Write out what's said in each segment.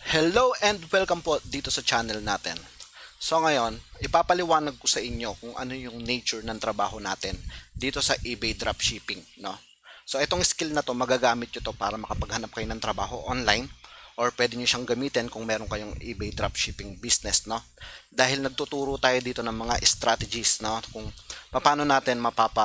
Hello and welcome po dito sa channel natin. So ngayon, ipapaliwanag ko sa inyo kung ano yung nature ng trabaho natin dito sa eBay dropshipping, no? So itong skill na to, magagamit nyo to para makapaghanap kayo ng trabaho online or pwede nyo siyang gamitin kung meron kayong eBay dropshipping business, no? Dahil nagtuturo tayo dito ng mga strategies, no? Kung paano natin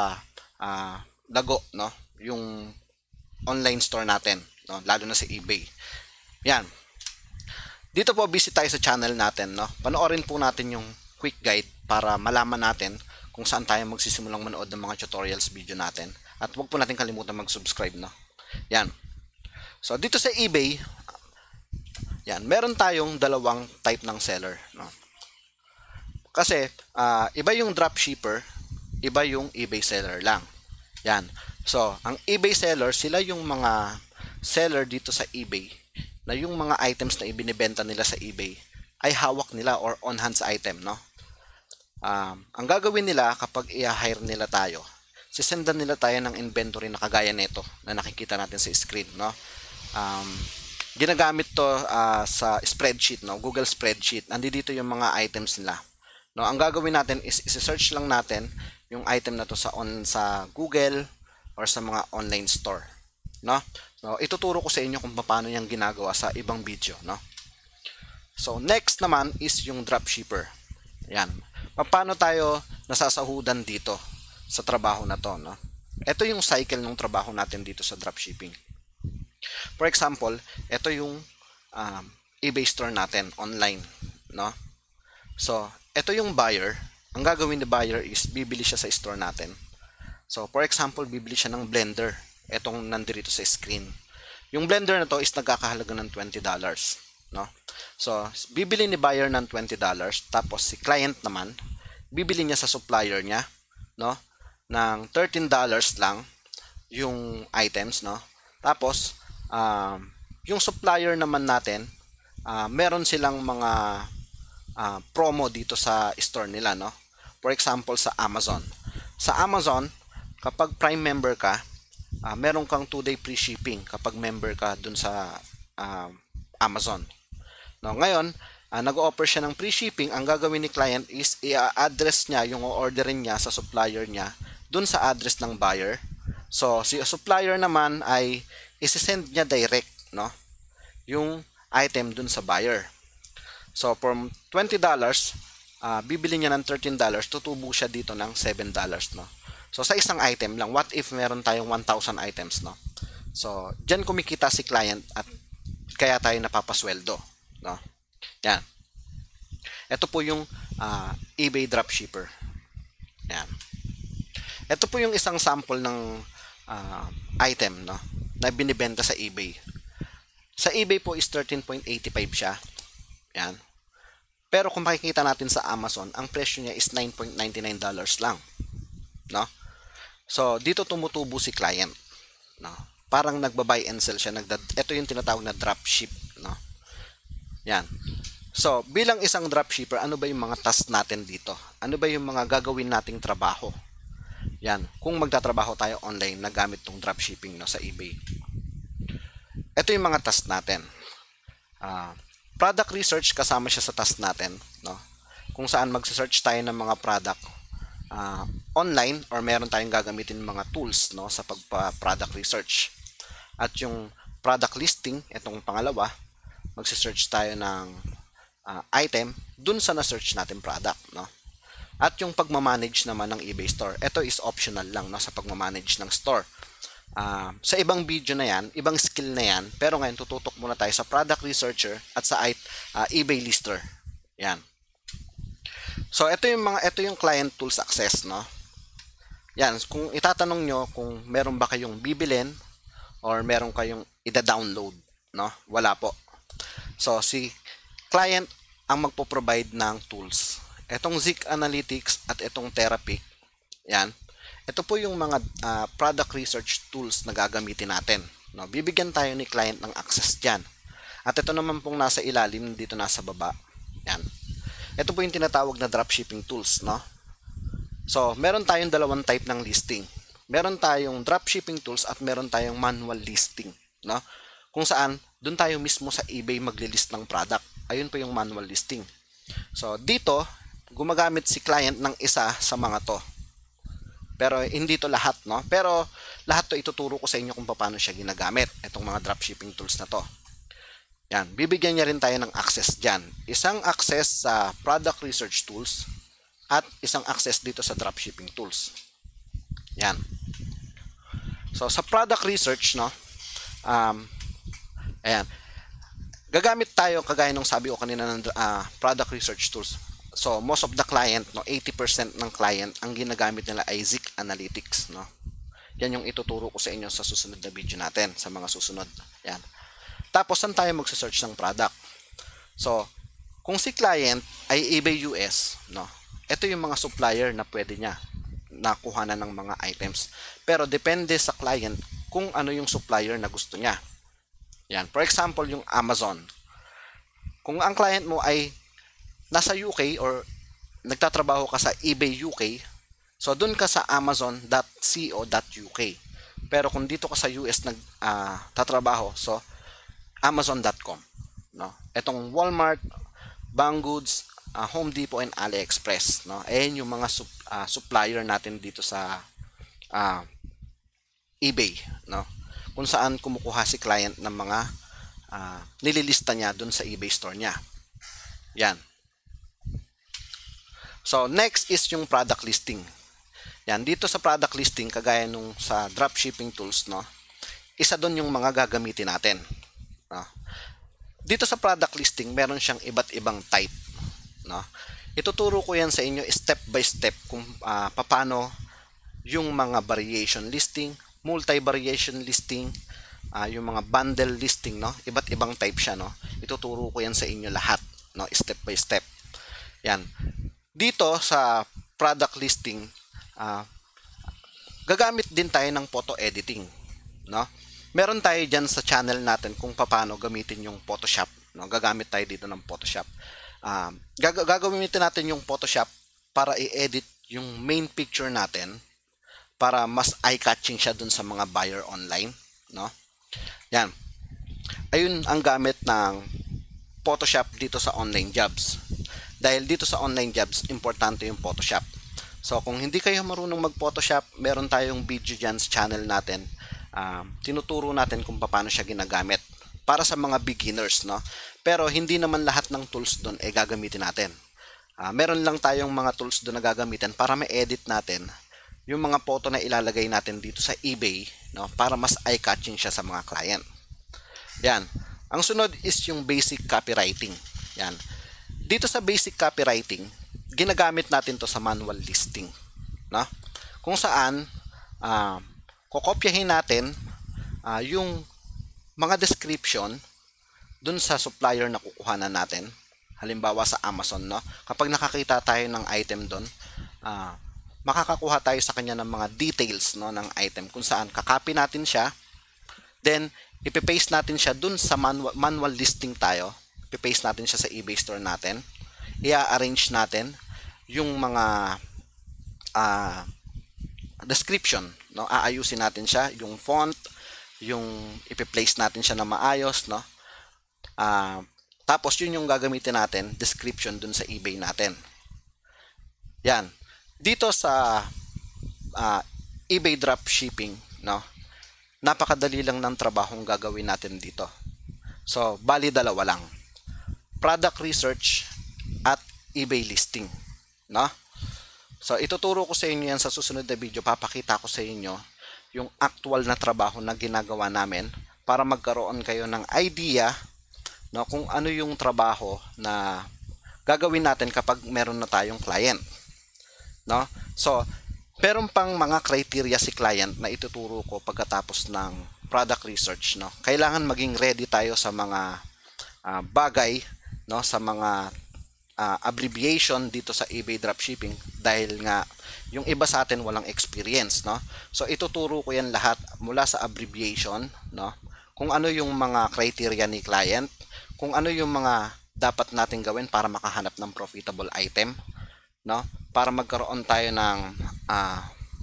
lago, no? Yung online store natin, no? Lalo na sa eBay. Yan. Dito po, visit tayo sa channel natin, no? Panoorin po natin yung quick guide para malaman natin kung saan tayo magsisimulang manood ng mga tutorials video natin. At huwag po natin kalimutan mag-subscribe, no? Yan. So, dito sa eBay, yan, meron tayong dalawang type ng seller, no? Kasi, iba yung dropshipper, iba yung eBay seller lang. Yan. So, ang eBay seller, sila yung mga seller dito sa eBay na yung mga items na ibinibenta nila sa eBay ay hawak nila or on-hands item, no? Ang gagawin nila kapag i-hire nila tayo, sisendan nila tayo ng inventory na kagaya nito na nakikita natin sa screen, no? Ginagamit to sa spreadsheet, no? Google spreadsheet. Nandito yung mga items nila. No, ang gagawin natin is i-search lang natin yung item na to sa Google or sa mga online store, no? So, ituturo ko sa inyo kung paano yung ginagawa sa ibang video, no? So, next naman is yung dropshipper. Yan. Paano tayo nasasahudan dito sa trabaho na to, no? Ito yung cycle ng trabaho natin dito sa dropshipping. For example, ito yung eBay store natin online, no? So, ito yung buyer. Ang gagawin ni buyer is bibili siya sa store natin. So, for example, bibili siya ng blender. Etong nandito sa screen. Yung blender na to is nagkakahalaga ng $20, no? So, bibili ni buyer ng $20, tapos si client naman, bibili niya sa supplier niya, no? Ng $13 lang yung items, no? Tapos, yung supplier naman natin, meron silang mga promo dito sa store nila, no? For example, sa Amazon. Sa Amazon, kapag Prime member ka, meron kang 2-day free shipping kapag member ka dun sa Amazon. No, ngayon, nag-o-offer siya ng free shipping. Ang gagawin ni client is i-address niya yung orderin niya sa supplier niya dun sa address ng buyer. So, si supplier naman ay isi-send niya direct, no, yung item dun sa buyer. So, from $20, bibili niya ng $13, tutubo siya dito ng $7, no? So, sa isang item lang, what if meron tayong 1,000 items, no? So, dyan kumikita si client at kaya tayo napapasweldo, no? Yan. Ito po yung eBay dropshipper. Yan. Ito po yung isang sample ng item, no, na binibenta sa eBay. Sa eBay po is 13.85 siya. Yan. Pero kung makikita natin sa Amazon, ang presyo niya is $9.99 lang, no? So, dito tumutubo si client, no? Parang nagba-buy and sell siya. Ito yung tinatawag na dropship, no? Yan. So, bilang isang dropshipper, ano ba yung mga task natin dito? Ano ba yung mga gagawin nating trabaho? Yan. Kung magtatrabaho tayo online na gamit tong dropshipping, no, sa eBay. Ito yung mga task natin. Product research, kasama siya sa task natin, no? Kung saan magse-search tayo ng mga product online or meron tayong gagamitin mga tools, no, sa pagpa-product research. At yung product listing, itong pangalawa, magse-search tayo ng item dun sa na-search natin product, no? At yung pagmamanage naman ng eBay store, ito is optional lang, no, sa pagmamanage ng store. Sa ibang video na yan, ibang skill na yan, pero ngayon tututok muna tayo sa product researcher at sa eBay lister. Yan. So, ito yung client tools access, no? Yan, kung itatanong nyo kung meron ba kayong bibilin or meron kayong ida-download, no? Wala po. So, si client ang magpo-provide ng tools. Etong Zik Analytics at itong Therapy, yan. Ito po yung mga product research tools na gagamitin natin, no? Bibigyan tayo ni client ng access dyan. At ito naman pong nasa ilalim, dito nasa baba. Yan. Ito po yung tinatawag na dropshipping tools, no? So, meron tayong dalawang type ng listing. Meron tayong dropshipping tools at meron tayong manual listing, no? Kung saan doon tayo mismo sa eBay magli-list ng product. Ayun po yung manual listing. So dito, gumagamit si client ng isa sa mga to. Pero hindi to lahat, no? Pero lahat to ituturo ko sa inyo kung paano siya ginagamit, itong mga dropshipping tools na to. Yan, bibigyan niya rin tayo ng access dyan. Isang access sa product research tools at isang access dito sa dropshipping tools. Yan. So sa product research, no? Ayan. Gagamit tayo kagaya nung sabi ko kanina ng product research tools. So most of the client, no, 80% ng client ang ginagamit nila ay Zik Analytics, no. Yan yung ituturo ko sa inyo sa susunod na video natin, sa mga susunod. Yan. Tapos saan tayo magse-search ng product? So kung si client ay eBay US, no, ito yung mga supplier na pwede niya nakuhanan ng mga items. Pero depende sa client kung ano yung supplier na gusto niya. Yan. For example, yung Amazon. Kung ang client mo ay nasa UK or nagtatrabaho ka sa eBay UK, so dun ka sa amazon.co.uk. Pero kung dito ka sa US nagtatrabaho, so amazon.com, no? Etong Walmart, Banggood, Home Depot and AliExpress, no? Ayan yung mga supplier natin dito sa eBay, no? Kung saan kumukuha si client ng mga nililista niya dun sa eBay store niya. Yan. So next is yung product listing. Yan, dito sa product listing kagaya nung sa dropshipping tools, no, isa doon yung mga gagamitin natin, no? Dito sa product listing meron siyang iba't ibang type, no. Ituturo ko yan sa inyo step by step kung paano yung mga variation listing, multi-variation listing, yung mga bundle listing, no, iba't ibang type siya, no. Ituturo ko yan sa inyo lahat, no, step by step. Yan. Dito sa product listing, gagamit din tayo ng photo editing, no? Meron tayo dyan sa channel natin kung paano gamitin yung Photoshop, no? Gagamit tayo dito ng Photoshop. Gagamitin natin yung Photoshop para i-edit yung main picture natin para mas eye-catching siya dun sa mga buyer online, no? Yan. Ayun ang gamit ng Photoshop dito sa online jobs. Dahil dito sa online jobs, importante yung Photoshop. So kung hindi kayo marunong mag-Photoshop, meron tayong video dyan sa channel natin. Tinuturo natin kung paano siya ginagamit para sa mga beginners, no? Pero hindi naman lahat ng tools doon ay gagamitin natin. Meron lang tayong mga tools doon na gagamitin para ma-edit natin yung mga photo na ilalagay natin dito sa eBay, no? Para mas eye-catching siya sa mga client. Yan. Ang sunod is yung basic copywriting. Yan. Dito sa basic copywriting, ginagamit natin to sa manual listing, no? Kung saan kokopyahin natin yung mga description dun sa supplier na kukuhanan natin. Halimbawa sa Amazon, no? Kapag nakakita tayo ng item dun, makakakuha tayo sa kanya ng mga details, no, ng item kung saan kakopy natin siya, then ipipaste natin siya dun sa manual listing tayo. Ipaste natin siya sa eBay store natin, i-arrange natin yung mga description, no? Aayusin natin siya, yung font, yung ipi-place natin siya na maayos, no? Tapos yun yung gagamitin natin, description dun sa eBay natin. Yan. Dito sa eBay dropshipping, no? Napakadali lang ng trabahong gagawin natin dito. So, bali dalawa lang. Product research at eBay listing, no? So ituturo ko sa inyo yan sa susunod na video. Papakita ko sa inyo yung actual na trabaho na ginagawa namin para magkaroon kayo ng idea, no, kung ano yung trabaho na gagawin natin kapag meron na tayong client, no? So meron pang mga criteria si client na ituturo ko pagkatapos ng product research, no? Kailangan maging ready tayo sa mga bagay, no, sa mga abbreviation dito sa eBay dropshipping dahil nga yung iba sa atin walang experience, no? So ituturo ko yan lahat mula sa abbreviation, no? Kung ano yung mga criteria ni client, kung ano yung mga dapat natin gawin para makahanap ng profitable item, no? Para magkaroon tayo ng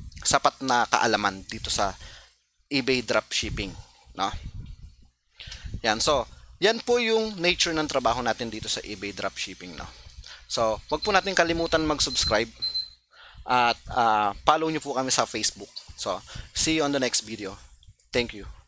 sapat na kaalaman dito sa eBay dropshipping, no? Yan. So, yan po yung nature ng trabaho natin dito sa eBay Dropshipping, no? So, wag po natin kalimutan mag-subscribe at follow nyo po kami sa Facebook. So, see you on the next video. Thank you.